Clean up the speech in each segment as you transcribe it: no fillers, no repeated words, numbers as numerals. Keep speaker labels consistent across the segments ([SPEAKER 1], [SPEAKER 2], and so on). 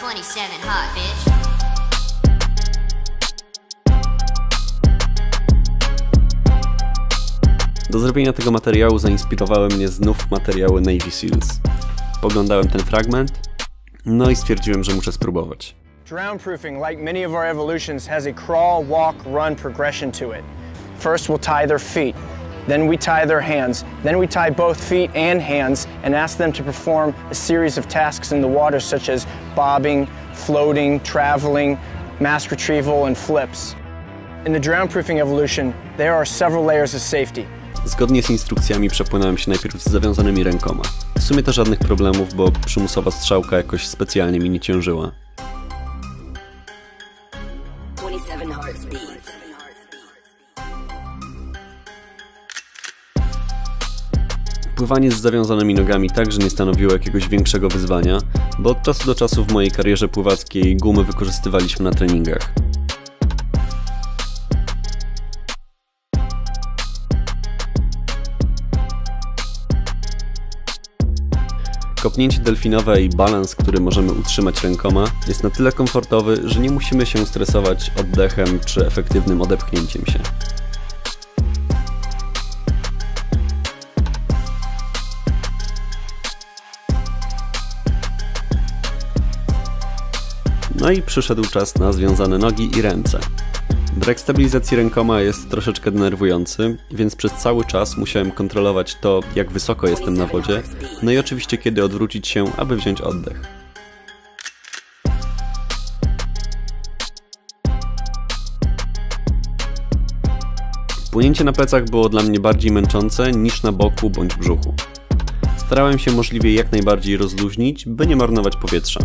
[SPEAKER 1] 27 hot, bitch.
[SPEAKER 2] Do zrobienia tego materiału zainspirowały mnie znów materiały Navy Seals. Poglądałem ten fragment, no i stwierdziłem, że muszę spróbować.
[SPEAKER 3] Drown-proofing, like many of our evolutions, has a crawl, walk, run progression to it. First we'll tie their feet, then we tie their hands, then we tie both feet and hands and ask them to perform a series of tasks in the water such as bobbing, floating, traveling, mask retrieval, and flips. In the drown-proofing evolution, there are several layers of safety.
[SPEAKER 2] Zgodnie z instrukcjami przepłynąłem się najpierw z zawiązanymi rękoma. W sumie to żadnych problemów, bo przymusowa strzałka jakoś specjalnie mi nie ciążyła. Pływanie z zawiązanymi nogami także nie stanowiło jakiegoś większego wyzwania, bo od czasu do czasu w mojej karierze pływackiej gumy wykorzystywaliśmy na treningach. Kopnięcie delfinowe i balans, który możemy utrzymać rękoma, jest na tyle komfortowy, że nie musimy się stresować oddechem czy efektywnym odepchnięciem się. No i przyszedł czas na związane nogi i ręce. Brak stabilizacji rękoma jest troszeczkę denerwujący, więc przez cały czas musiałem kontrolować to, jak wysoko jestem na wodzie, no i oczywiście kiedy odwrócić się, aby wziąć oddech. Płynięcie na plecach było dla mnie bardziej męczące niż na boku bądź brzuchu. Starałem się możliwie jak najbardziej rozluźnić, by nie marnować powietrza.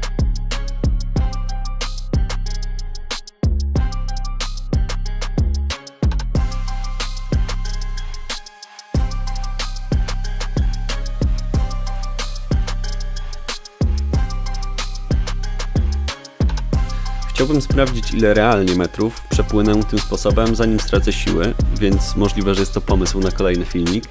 [SPEAKER 2] Chciałbym sprawdzić, ile realnie metrów przepłynę tym sposobem, zanim stracę siły, więc możliwe, że jest to pomysł na kolejny filmik.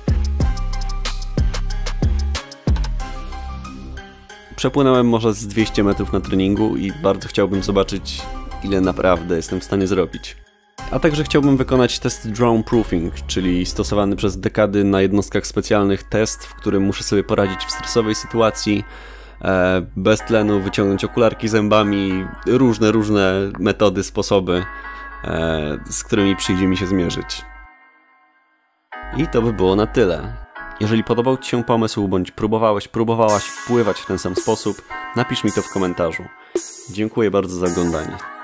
[SPEAKER 2] Przepłynąłem może z 200 metrów na treningu i bardzo chciałbym zobaczyć, ile naprawdę jestem w stanie zrobić. A także chciałbym wykonać test drown-proofing, czyli stosowany przez dekady na jednostkach specjalnych test, w którym muszę sobie poradzić w stresowej sytuacji, bez tlenu, wyciągnąć okularki zębami, różne metody, sposoby, z którymi przyjdzie mi się zmierzyć. I to by było na tyle. Jeżeli podobał Ci się pomysł, bądź próbowałaś pływać w ten sam sposób, napisz mi to w komentarzu. Dziękuję bardzo za oglądanie.